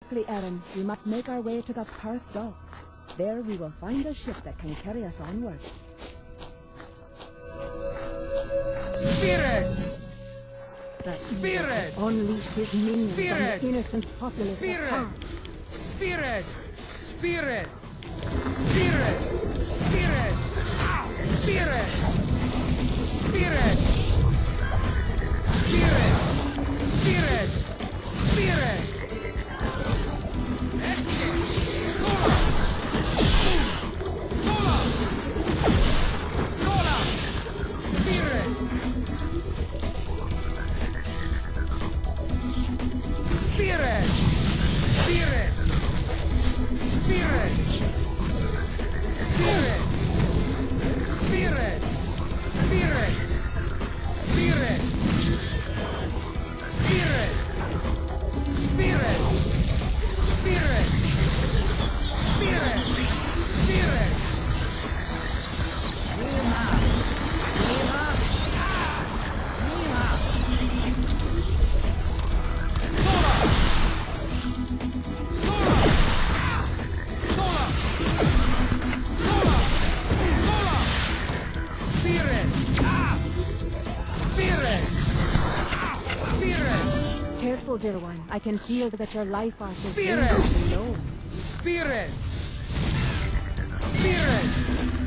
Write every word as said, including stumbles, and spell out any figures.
Aaron, we must make our way to the Perth docks. There we will find a ship that can carry us onward. Spirit! The Spirit! unleashed his minions Spirit! on the innocent populace Spirit! of Perth. Spirit! Spirit! Spirit! Spirit! Ah! Spirit! Spirit! Spirit! Spirit! Spirit! Sola! Sola! Sola! Spirit! Spirit! Spirit! Spirit! Spirit! Spirit! Spirit! Spirit! Spirit! Spirit! Spirit! Spirit! Spirit! Nima! Nima! Ah! Nima! Sola! Sola! Sola! Sola! Spirit! Ah! Spirit! Ah! Spirit! Careful, dear one. I can feel that your life arc is Spirit! dangerously low. Spirit! Spirit!